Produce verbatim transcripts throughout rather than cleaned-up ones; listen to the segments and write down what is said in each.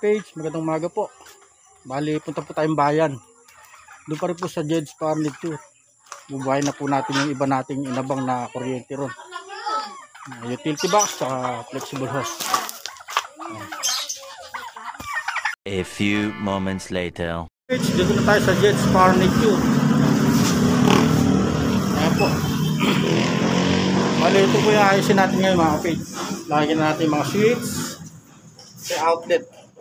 page, magandang umaga po. Bali, punta po tayong bayan. Doon pa rin po sa Jed's Furniture. Bubuhayin na po natin yung iba nating inabang na kuryente ron. Utility box sa flexible hose. A few moments later. Dito na tayo sa Jed's Furniture. Ayan po. Bali, ito po yung ayusin natin ngayon mga kapage. Lagyan na natin yung mga switch sa outlet.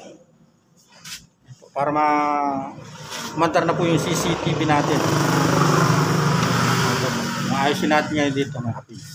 Para ma-mandar na po yung C C T V natin. Ayusin natin ngayon dito mga kapage.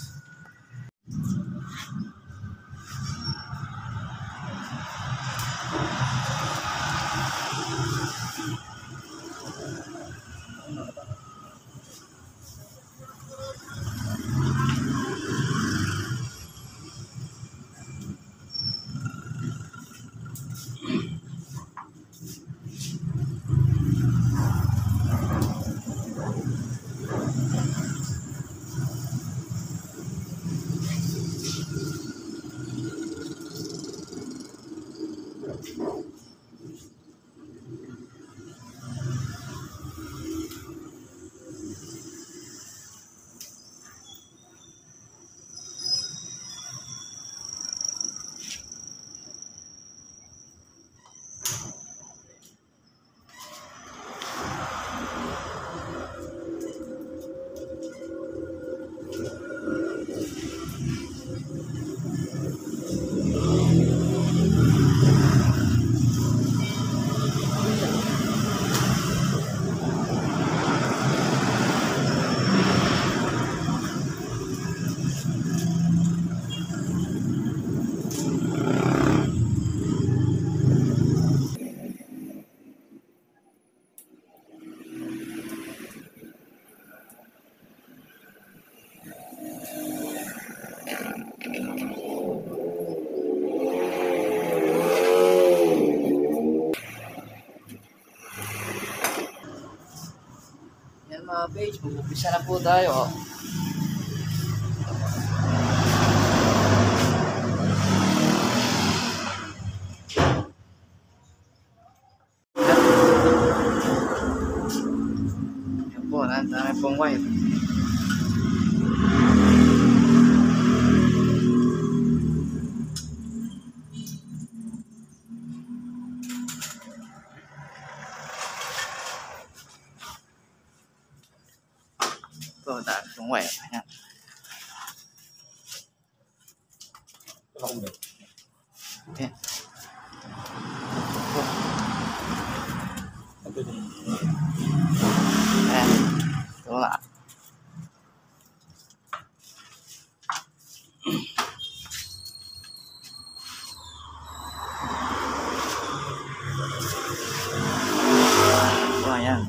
Yan mga page, mag-upisa na po tayo. Yan po, nandami pong wire. Ito, dami pong wire. Ayan. Ayan. Ayan. Ito nga. Ito, ayan.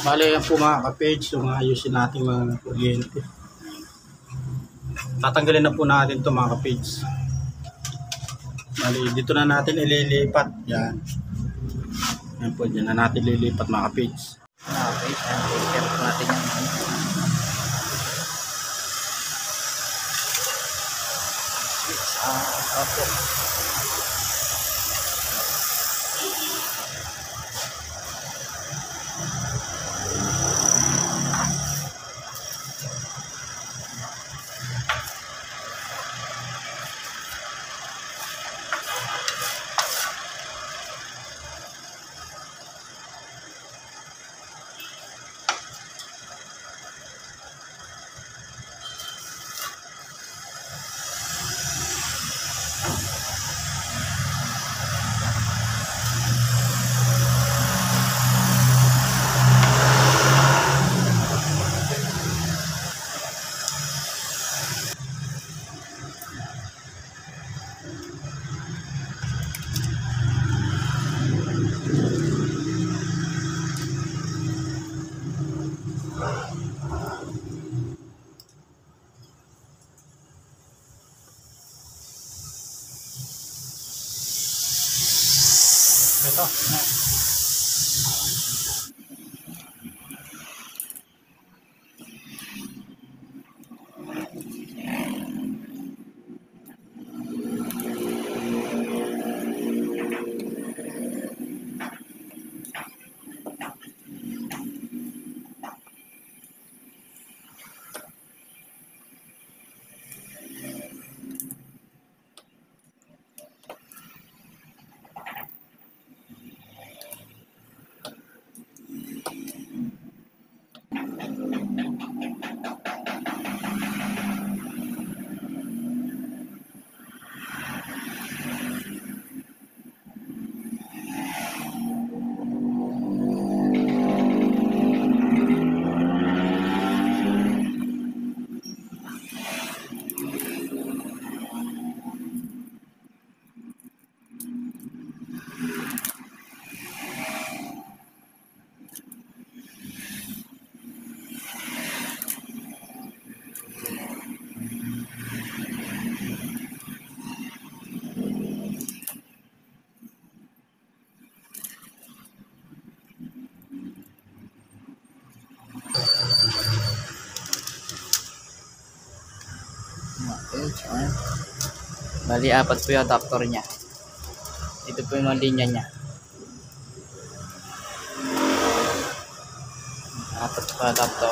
Bale yan po mga ka-page, yung ayusin natin mga kuryente. Tatanggalin na po natin ito mga ka-page. Bale dito na natin ililipat. Yan. Yan po, dyan na natin lilipat mga ka-page. Mga page, ayan, take care po natin yan. Switch, ah, opo. Ito. Mga page, ayan. Bali, apat po yung adapter niya. Ito po yung mga linya niya. Apat po adapter.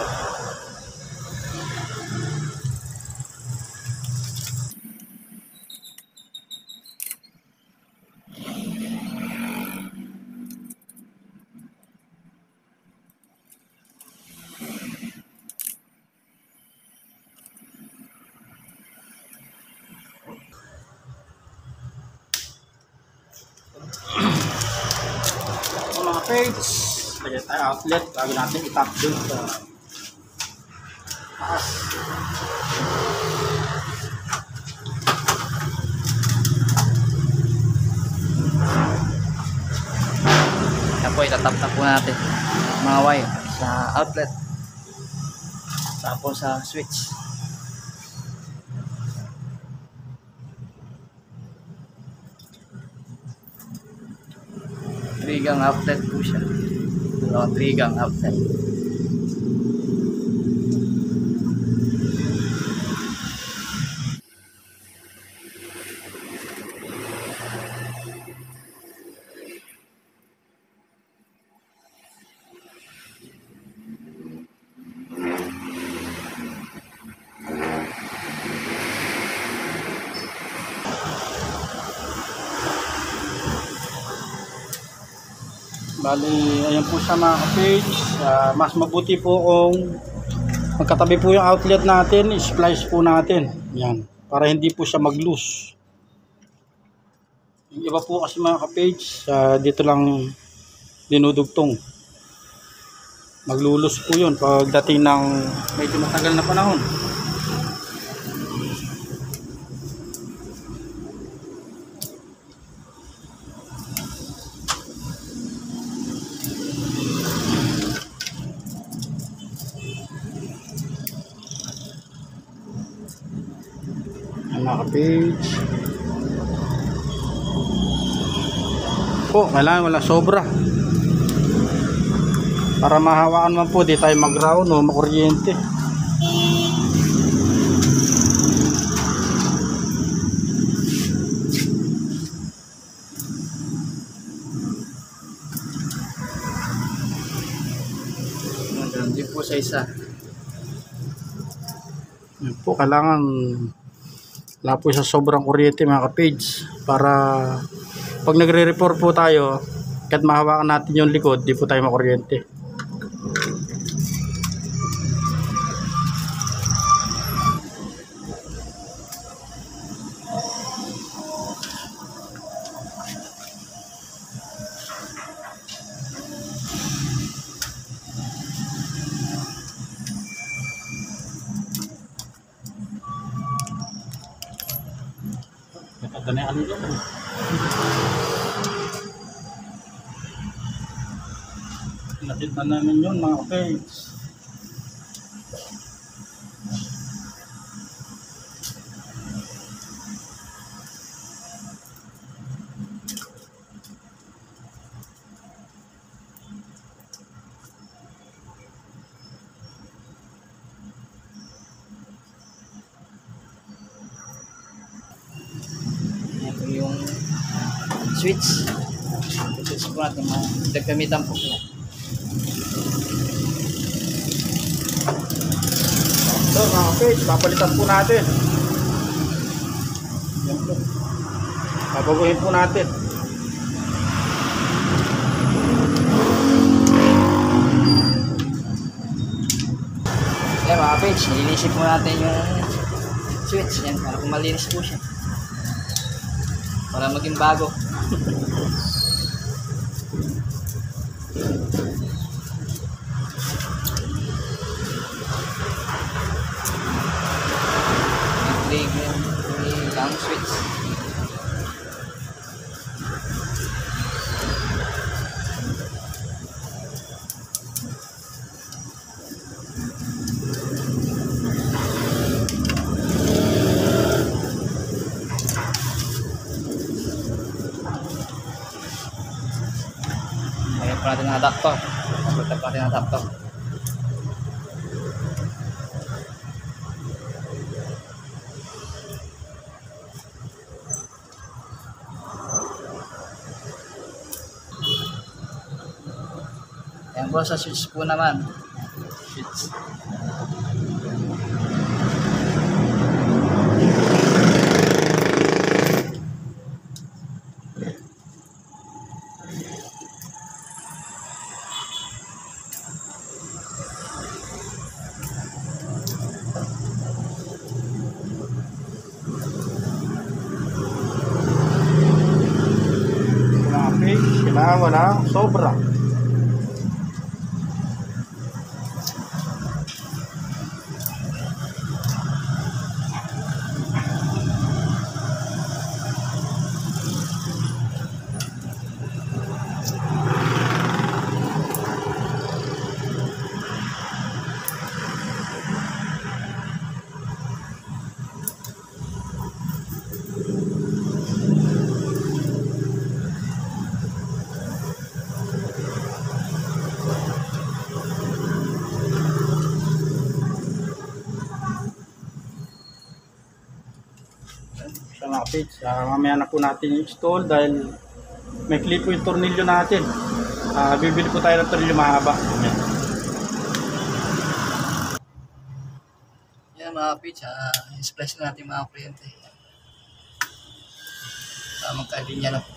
Ito mga page. Kaya tayo outlet. Bago natin itap dun sa taas. Yan po, itatap na po natin mga wire sa outlet. Tapos sa switch. three gang outlet po siya. Dalawang three gang outlet. Bali, ayan po siya mga ka-page. Uh, mas mabuti po kung magkatabi po yung outlet natin, splice po natin. Yan, para hindi po siya mag-loose. Yung iba po kasi mga ka-page, uh, dito lang dinudugtong. Maglulus po yun pagdating ng medyo matagal na panahon. mga ka-page. Po, kailangan wala sobra. Para mahawakan man po, di tayo mag-ground o makuryente. Ganun din po sa isa. Yun po, kailangan wala po sa sobrang kuryente mga ka-page. Para pag nagre-report po tayo, kahit mahawakan natin yung likod, di po tayo makuryente. Ito na ano yun. Nakita namin yun mga ka-page. Ito yung switch. Switch po natin. Nagkamitan po sila. So mga ka-page, papalitan po natin. Yan po. Babaguhin po natin. Yan mga page, nilinisip po natin yung switch. Yan, para kung malinis po siya. Para maging bago. Yung yung lang switch. Ayan pa natin ang adapter. Pagpunta pa natin ang adapter. Ayan po sa switch po naman. Switch. Mga ka-page, kailangan wala sobra. Sa mga ka-page, uh, mamaya na po natin i-install dahil may clip po yung tornilyo natin. Uh, bibili po tayo ng tornilyo mahaba. Yan. Yan mga page, uh, i-splice na natin mga kuryente. Para magkalinya na po.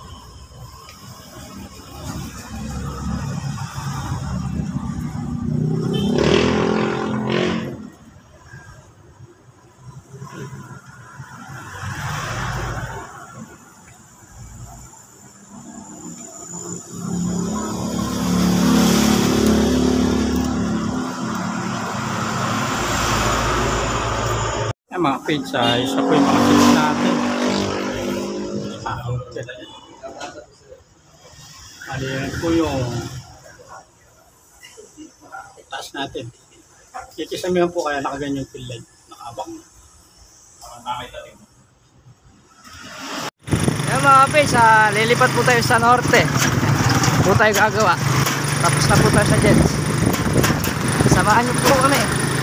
Yan mga ka-page, uh, isa po yung mga switch natin. Ah, okay.Ali yan po yung taas natin. Kikisamihan po kaya nakaganyan yung fill light. Nakaabang na. Nakakita rin. mga kapatid, sa lilipat po tayo sa norte. Po tayo gagawa. Tapos na po tayo sa Jeds. Samahan niyo po kami.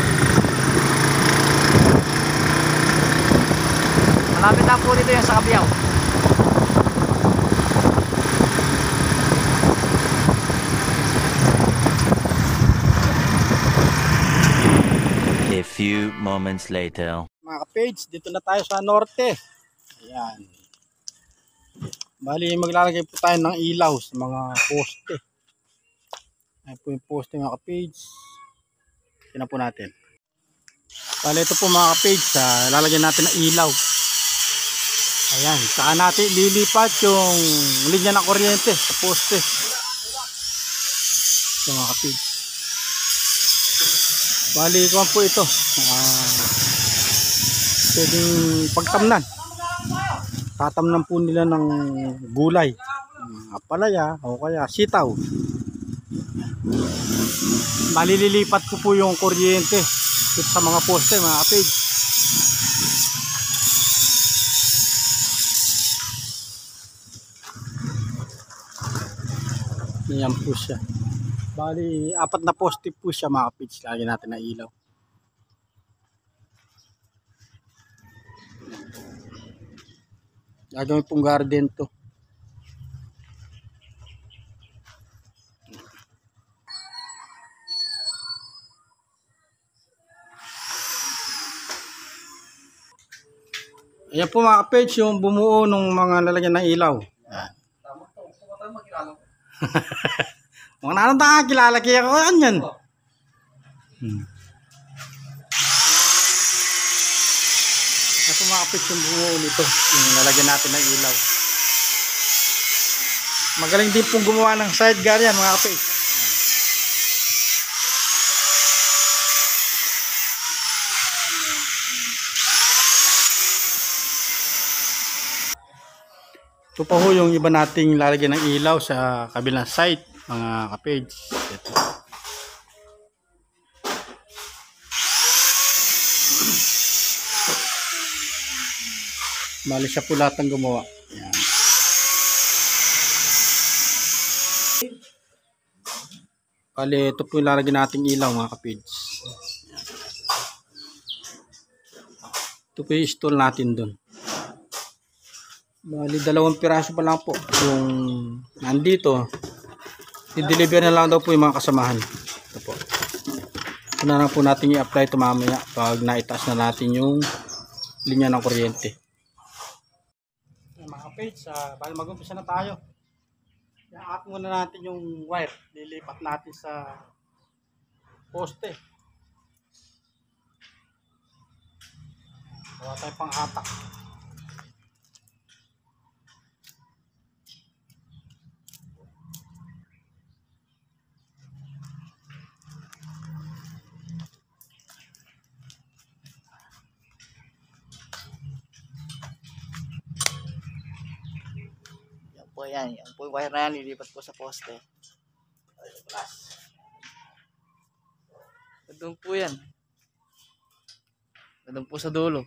Malapit na po dito yan sa Kabiyaw. A few moments later. Mga ka-page, dito na tayo sa norte. Ayan. Bali, maglalagay po tayo ng ilaw sa mga poste. Ayan po yung poste mga ka-page. Tingnan po natin. Bali, ito po mga ka-page, ah, lalagyan natin ng ilaw. Ayan, saka natin lilipat yung linya ng kuryente sa poste. Ito mga ka-page. Bali, kuwan po ito. Ah, pwedeng pagtamnan. Tatamnan po nila ng gulay, apalaya o kaya sitaw. Malililipat ko po yung kuryente dito sa mga poste mga kapig. Yan po siya. Bali, apat na poste po siya mga kapig. Lagyan natin ng ilaw. Gagawin pong garden to. Ayan po mga kapage yung bumuo ng mga lalagyan ng ilaw. Ayan. Mga nanong kilala kaya ko yan. Hmm. Ito mga kapage yung bumuo nito. Yung lalagyan natin ng ilaw. Magaling din pong gumawa ng side guard yan mga kapage. Ito pa ho yung iba nating lalagyan ng ilaw sa kabilang side mga kapage. Ito. Bali siya po lahat ang gumawa. Ayan. Bali ito po yung lalagyan nating ilaw mga kapage. Ito po yung install natin dun. Bali dalawang piraso pa lang po yung nandito. I-deliver na lang daw po yung mga kasamahan. Ito po. Ito na lang po natin i-apply ito mamaya pag naitaas na natin yung linya ng kuryente. Mga kapage, uh, bali mag-umpisa na tayo. I-up muna natin yung wire. Lilipat natin sa poste. Gawa tayo pang hatak. Po yan, yan po yung wire na yan, lilipat po sa poste. Doon po yan. Doon po sa dulo.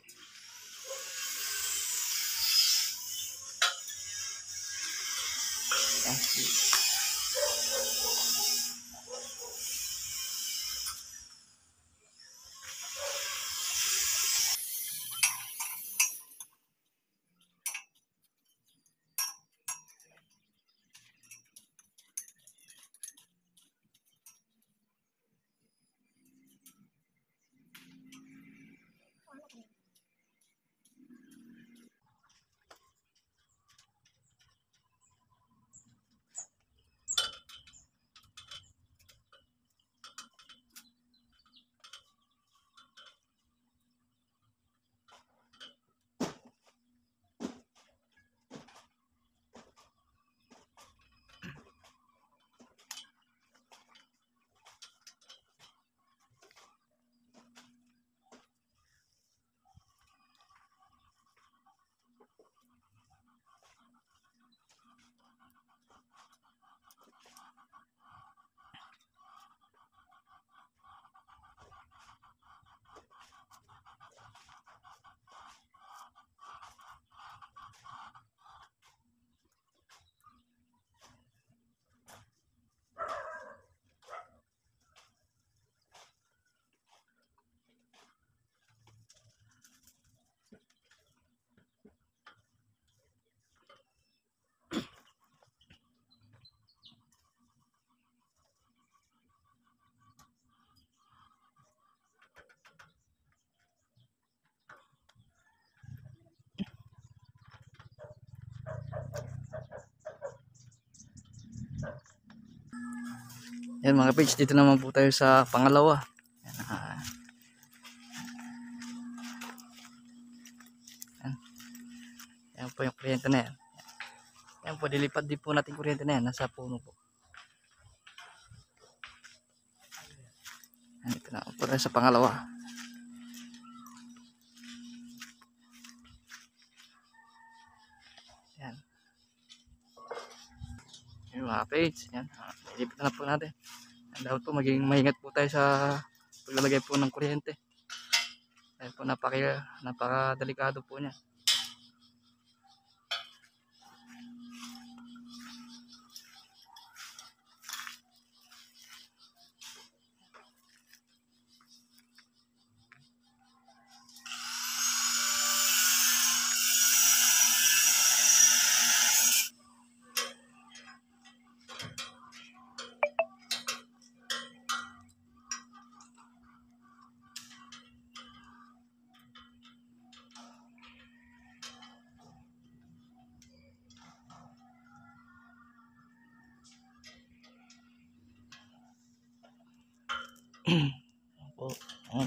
Yan mga page, dito naman po tayo sa pangalawa. Yan, ah. Yan. Yan po yung kuryente na yan. Yan po, dilipad din po natin kuryente na yan. Nasa puno po. Yan, dito na po tayo sa pangalawa. Yan. Yung mga page. Yan. Ah, dilipad na po natin. Yan, dapat po maging maingat po tayo sa paglalagay po ng kuryente. Dahil po napaka, napaka-delikado po niya. Po. Ayan.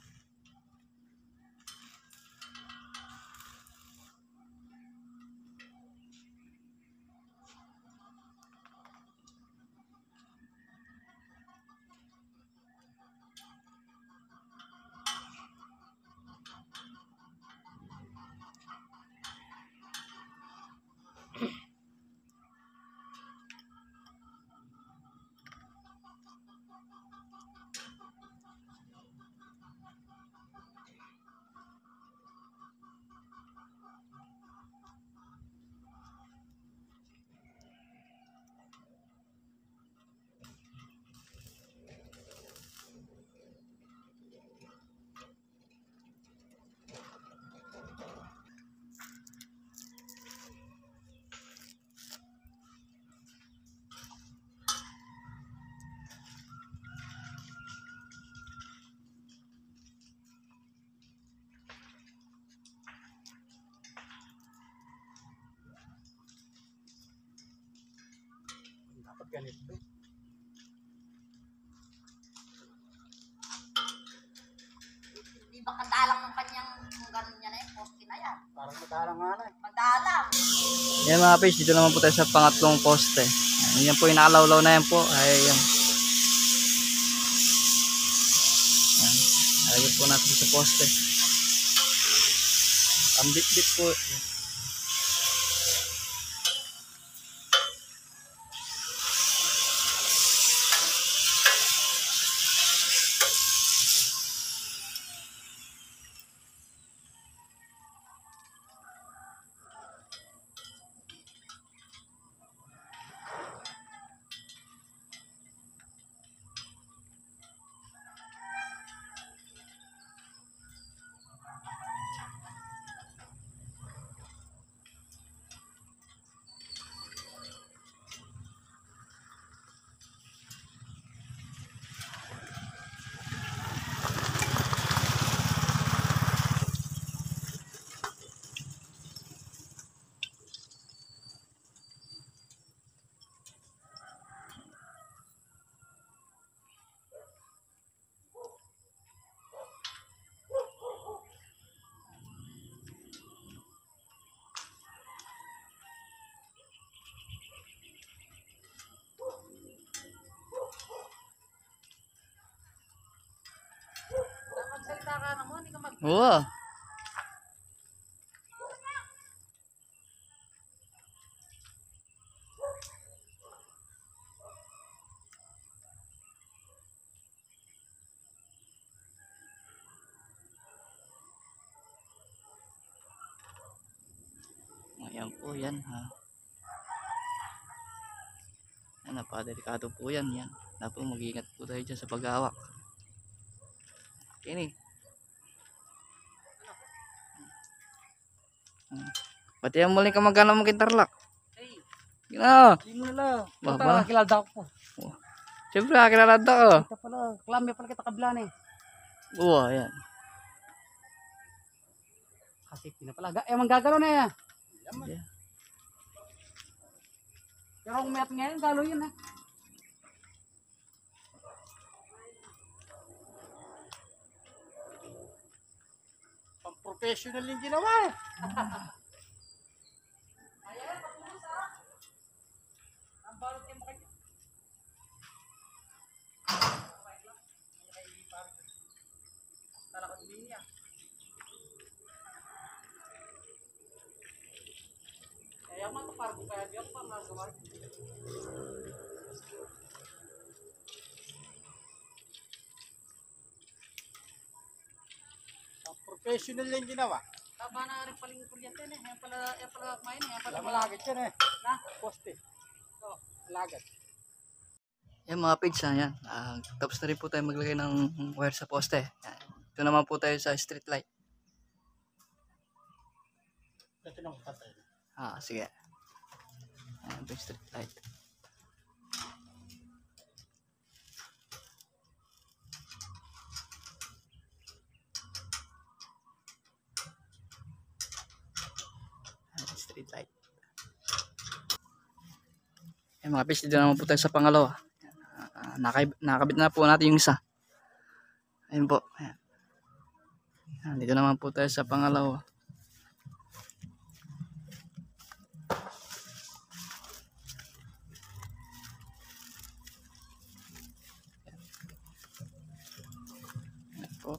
Dapat ganito. Di ba kadalang ng kanyang kung gano'n niya na yung poste na yan? Parang madalang nga na. Madalang. Yan mga page, dito naman po tayo sa pangatlong poste. Yan, yan po yung nakalawlaw na yan po. Ay, yan. Yan. Nalagyan po natin sa poste. Ang bit-bit po. Magsalita ka naman, hindi ka mag... Oo. Ayan po yan ha. Yan, napakadelikado po yan. Yan. Dapat mag-iingat po tayo dyan sa paghawak. Kini. Pati ang muling kamagana mo kintarlak. Hey, Gina. hindi mo nila. Baba. Bata, kilala ko. Siyempre, kilala ko. Kita pala, klamya pala kita kablan eh. Oo, ayan. Kasi pina pala, eh manggagano na eh. Yeah. Pero kung mayat ngayon, galo yun eh. professional yung ginawa eh. Kaya man to pargo kaya diyan pa magawa. Professional yung ginawa. Tama na rin paling kuryente na. Yan pala, yan pala kumain. Yan pala Wala malagad yan eh. Na, poste. Oh, malagad. Yan mga pigs, ah, yan. Ah, tapos na rin po tayo maglagay ng wire sa poste. Yan. Ito naman po tayo sa street light. Ito nang patay. Ah, sige. Ayan po yung street light. Ayan, street light. Ayan mga pigs, dito naman po tayo sa pangalawa. Ah, nakab- nakabit na po natin yung isa. Ayun po. Ayan. Ayan, dito naman po tayo sa pangalawa. Ayan po.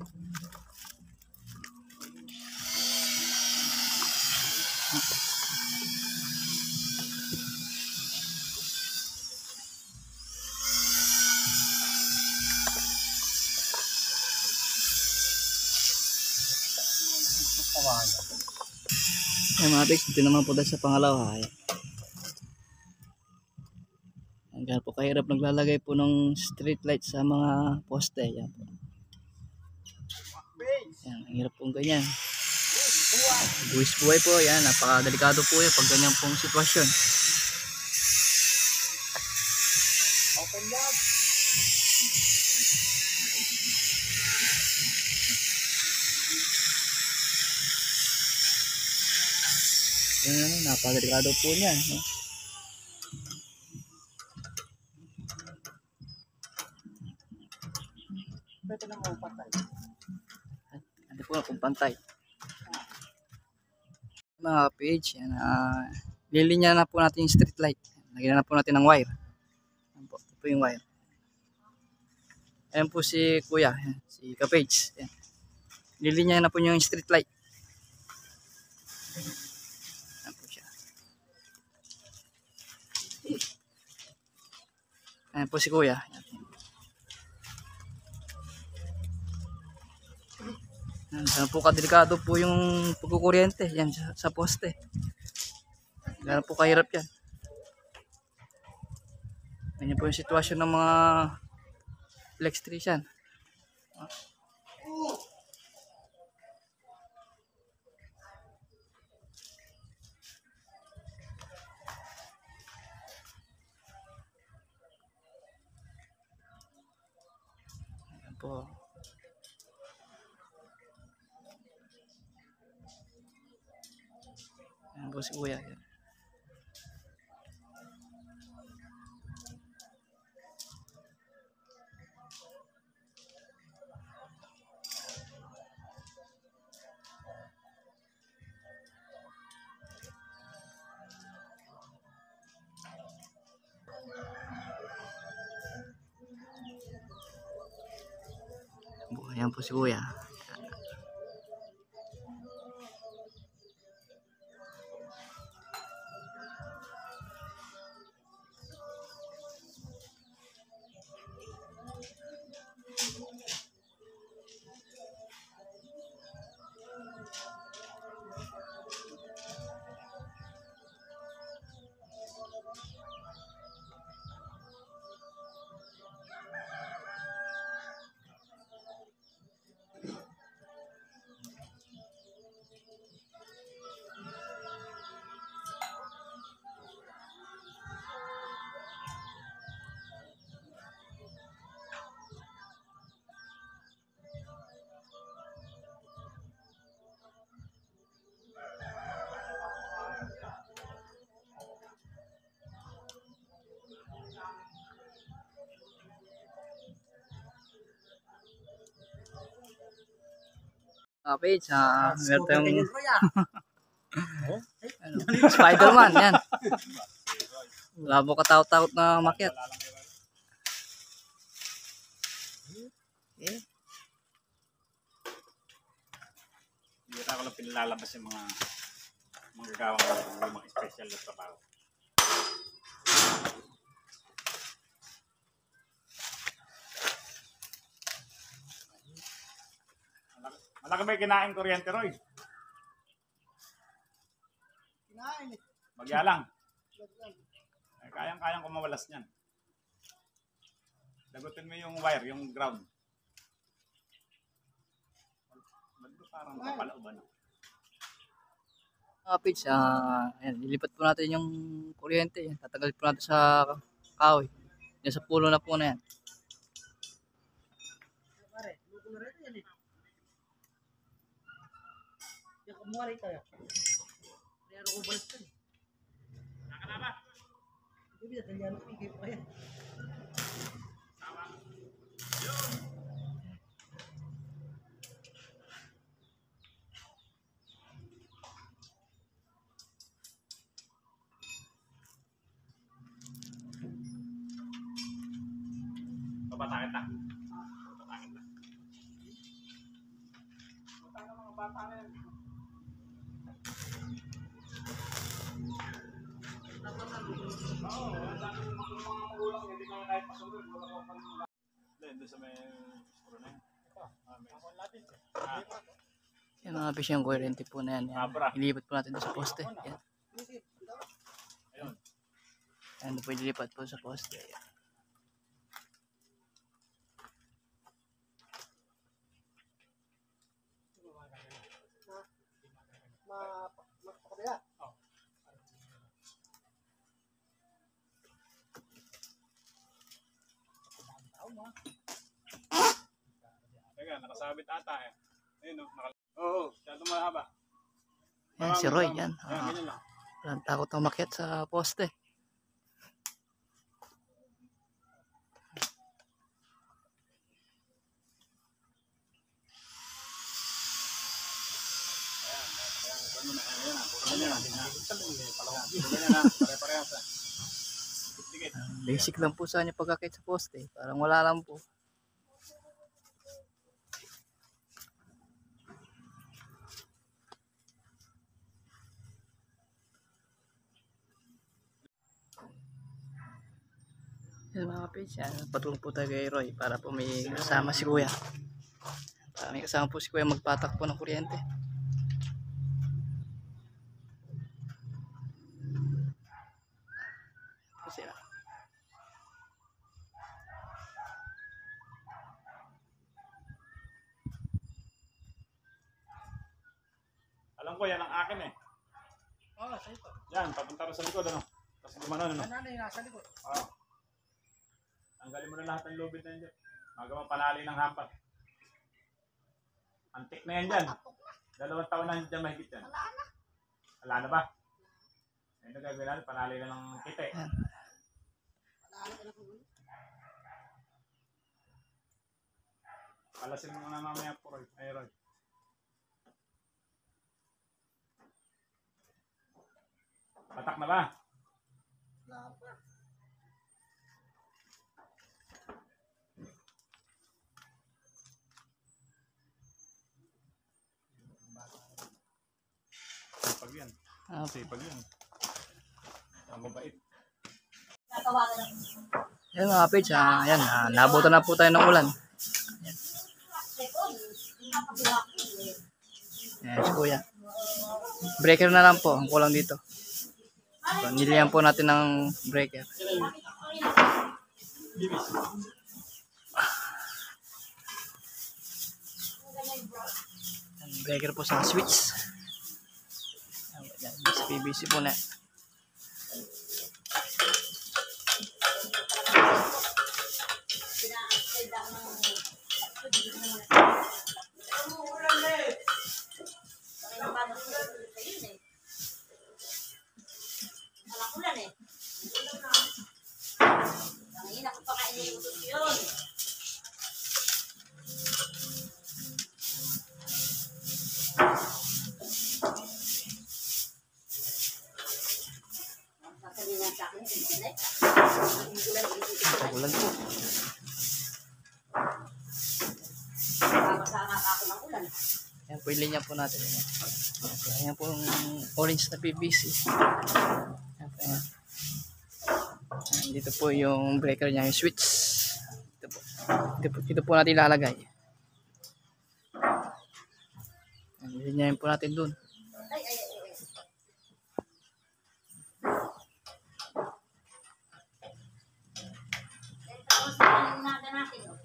Ayan mga pigs, dito naman po tayo sa pangalawa. Ayan. Hanggang po kahirap naglalagay po ng street light sa mga poste. Ayan po. Ayan, ang hirap pong ganyan. Buwis buhay po. Ayan, napakadelikado po yun pag ganyan pong sitwasyon. Open job. Ayan, napakadelikado po niyan. No? Pwede na mo patay. Hindi po kung pantay. Mga page, yan, uh, lilinya na po natin yung street light. Lagyan na po natin ng wire. Ayan po, ito po yung wire. Ayan po si Kuya, ayan, si Kapage. Ayan. Lilinya na po yung street light. Ayan po siya. Ayan po si Kuya. Ayan. Yan po kadelikado po yung pagkukuryente yan sa, sa poste. Ganun po kahirap yan. Ganyan po yung sitwasyon ng mga electrician. Yan po. Yan po si Kuya. Yan. Yan po si Kuya. Ah, page, ah, meron tayong ano, Spider-Man, yan. Wala po katakot-takot na makyat. Eh, Hindi ko lang pinalalabas yung mga mga gagawang yung mga special na trabaho. Malaki, malaki ba yung kinain kuryente, Roy? Kinain eh. Bagya lang. Eh, kayang-kayang kumawalas niyan. Lagutin mo yung wire, yung ground. Ba't ba parang kapalooban? mga page, ah, ayan, lilipat po natin yung kuryente. Yan. Tatagal po natin sa kahoy. Yan sa pulo na po na yan. Pare, luto na rin yan eh. Yung kumuha rin tayo. Kaya ako balas ka eh. Nakalaba? Hindi na kanya nang pigay pa yan. Babatakit na. Babatakit na. Bata ng mga bata na yan. Oo, ang dami ng mga magulang, hindi na kahit pasunod. Wala ko pa nila. Doon sa may skuro na yun. Ito, may lapis eh. Yan mga page, yung kuryente po na yan. Yan. Abra. Ilipat po natin doon sa poste. Yan. Ayun. Yan po ililipat po sa poste. Yan. Teka, nakasabit ata eh. Ayun o, nakal... Oo, masyado mahaba. Yan si Roy. Yan. Yan, Ah, ganyan lang. walang takot na makyat sa poste. Ganyan na, pare-parehas ah. Dikit-dikit. Basic lang po sa kanya pagkakit sa poste. Parang wala lang po. Yan mga kapits, yan. Patulong po tayo kay Roy para po may kasama si Kuya. Para may kasama po si Kuya magpatak po ng kuryente. Kasi ah, Alam ko, yan ang akin eh. Oo, sa'yo to. Yan, papunta rin sa likod ano. Tapos gumanon ano. Ano yung nasa likod? Oo. Tanggalin mo na lahat ng lubid na yan dyan. Magawa panali ng hampat. Antik na yan dyan. Dalawang taon na dyan mahigit yan. Wala na. Wala na ba? Ayun na gagawin natin, panali na ng kite. yan. Wala na. Palasin mo na mamaya po, Roy. Ay, Roy. Patak na ba? Wala pa. Sipag yan. Ah, Sipag yan. Ang mabait. Tatawagan ako. yan mga kapits, ah, yan. Ah, nabutan na po tayo ng ulan. Second, nakapagawa ko eh. Yan si Kuya. Breaker na lang po. Ang kulang dito. So, nilihan po natin ng breaker. Yan, breaker po sa switch. Yan, sa P V C po na. Ulan eh. Ang ina ko pa kainin yun. Yan po yung linya po natin. Ayan po yung orange na P V C. Ayan po yan. Ayan, dito po yung breaker niya, yung switch. Dito po. Dito po, dito po natin ilalagay. Ayan, linyahin po natin dun. Ay, ay, ay, ay. Eh, tapos ang naga natin, oh.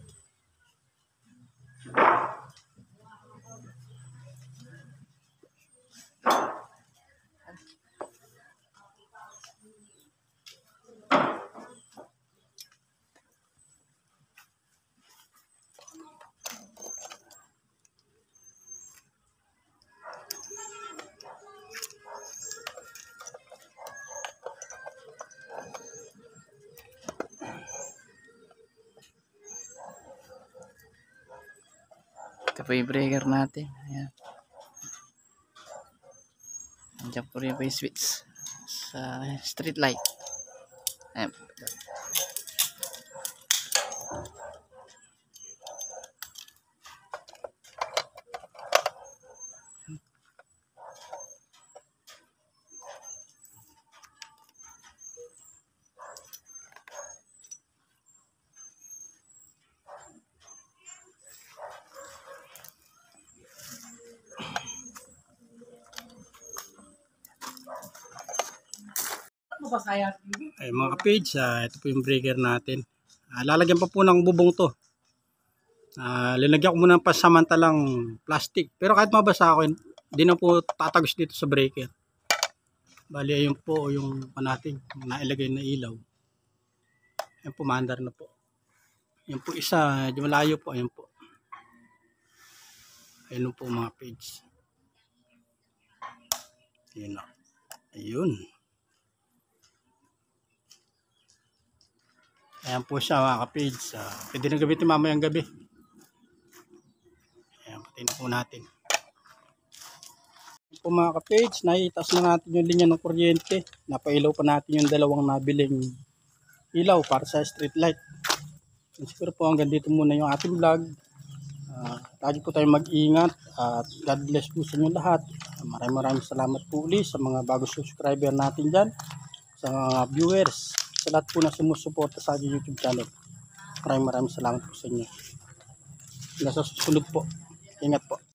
Ito po yung breaker natin. Ayan. Andiyan po rin po yung switch sa street light. Ayan. Ay mga kapage, ah, ito po yung breaker natin. Ah, lalagyan pa po ng bubong to. Ah, linagyan ko muna ng pasamantalang plastic. Pero kahit mabasa ako, hindi na po tatagos dito sa breaker. Bali ayun po yung pa natin, yung nailagay na ilaw. Ayun po, maandar na po. Ayun po isa, di malayo po, ayun po. Ayun po mga page. Ayun na. Ayun. Ayan po siya mga kapage. Uh, pwede na gamitin mamayang gabi. Ayan, patayin na po natin. Ayan po mga kapage, naitas na natin yung linya ng kuryente. Napailaw pa natin yung dalawang nabiling ilaw para sa street light. And siguro po hanggang dito muna yung ating vlog. Uh, lagi po tayong mag-ingat at God bless po sa inyo lahat. Uh, maraming maraming salamat po ulit sa mga bago subscriber natin dyan, sa mga viewers, sa lahat po na sumusuporta sa aking YouTube channel. Maraming maraming salamat po sa inyo. Hanggang sa susunod po. Ingat po.